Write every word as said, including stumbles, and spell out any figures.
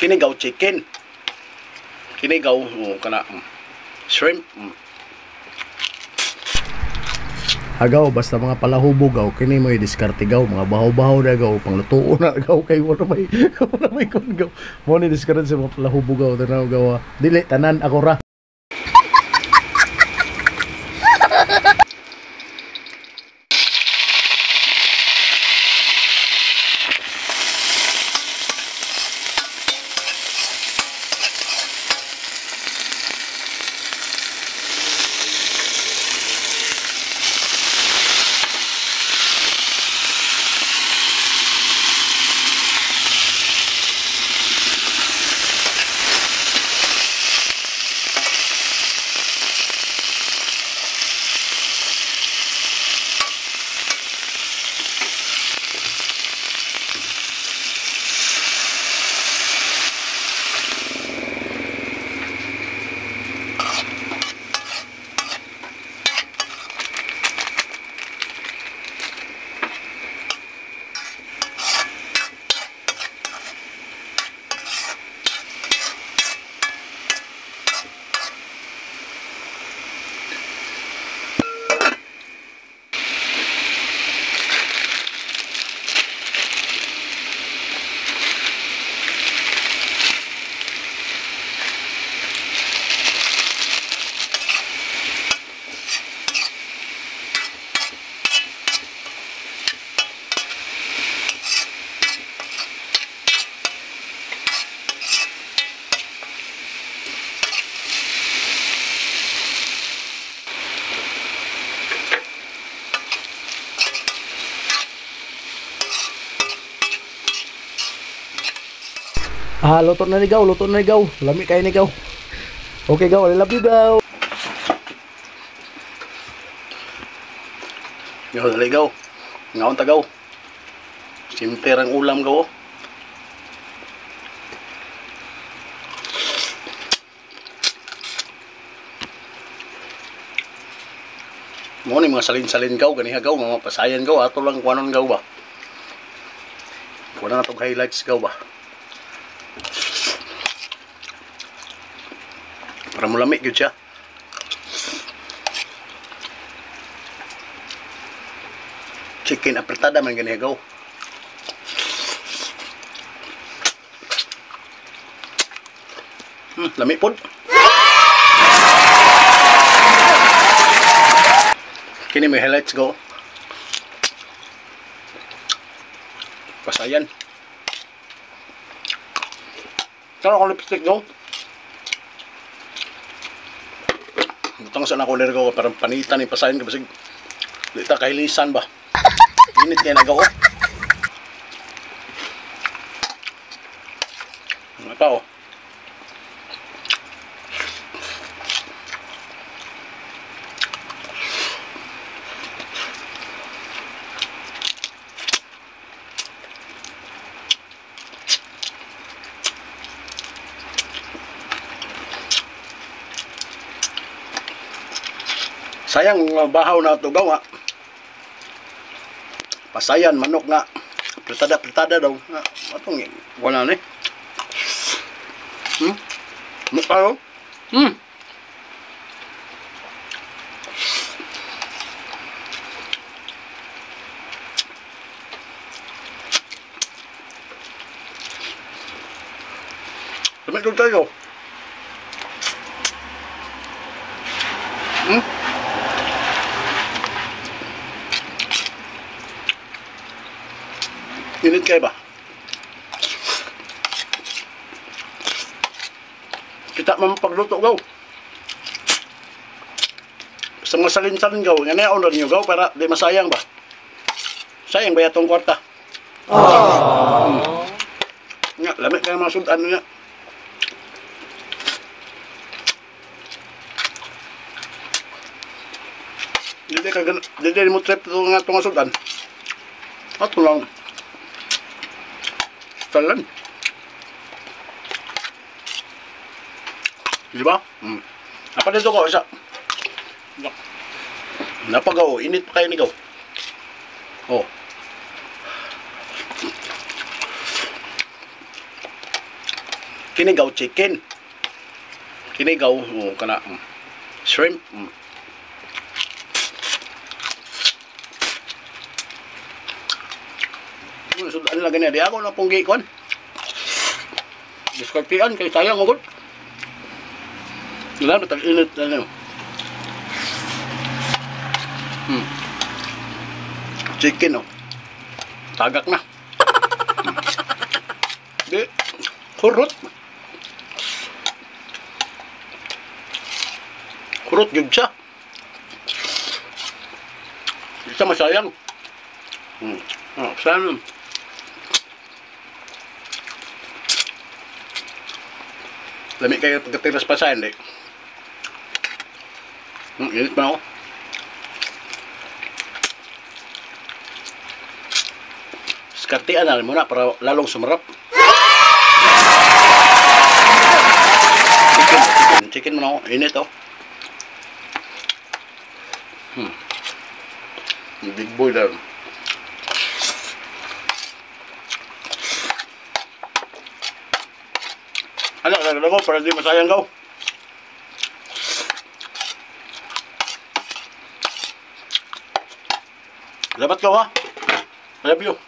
Kinigaw chicken. Kinigaw, oh, kana mm. Shrimp. Mm. Agaw basta mga palahubugaw kini mo i-diskarte gaw mga bahaw-bahaw na gaw panglutuon na gaw kay wala may wala may kun gaw mo ni diskarte sa mga palahubugaw tanaw gaw dili tanan ako ra. Ah, luto na ni gaw, luto na ni gaw. Lami kay ni gaw. Okay gaw, I love you gaw. Yo, dali gaw. Ngaon ta gaw. Simple ang ulam gaw. Mo ni mga salin-salin gaw ganiha gaw, mga pasayan gaw, ato lang kuanon gaw ba. Kuha na tong highlights gaw ba. Para mulamig yun siya. Chicken apretada man ganiya gaw. Hmm, lami pod. Kini may highlights gaw. Pasayan. Kano akong lipstick gaw? Butang sa nakulir ko parang panitan ni pasayan ka basig lita kahilisan ba. Init kaya nagaw. Ano pa oh. Sayang bahaw na ito gawa. Pasayan, manok nga. Pritada-pritada daw. Atong wala na eh. Hmm? Mukha yun? Hmm? Tumigil tayo. Hmm? Init kayo ba? Kita man pagluto gaw. Basta mga salin-salin gaw. Nga na order nyo gaw para di masayang ba? Sayang ba itong kwarta? Hmm. Nga, lamit ka mga sudan nga. Dili ka dili mo trip ito nga itong sudan. Ato lang. Talan. Di ba? Hmm. Apa dito ko isa. Napagaw, init pa kayo ni gaw. Oh. Kinigaw chicken. Kinigaw, oh, kana mm. Shrimp. Mm. Sudan lang ganyan. Di ako na pong gikon. Diskartian kay sayang mo gud. Wala na tag-init ano. Hmm. Chicken oh. Tagak na. Hmm. Di kurot. Kurot gyud siya. Di siya masayang. Hmm. Oh, sana. Lami kayo pagkatiras pa sa hindi. Hmm, init pa ako. Skartian na muna para lalong sumarap. Chicken, chicken, chicken mo na ako. Init oh. Hmm. Big boy daw. Ano, lagyan ko para di masayang gaw. Salamat ka ha. I love you.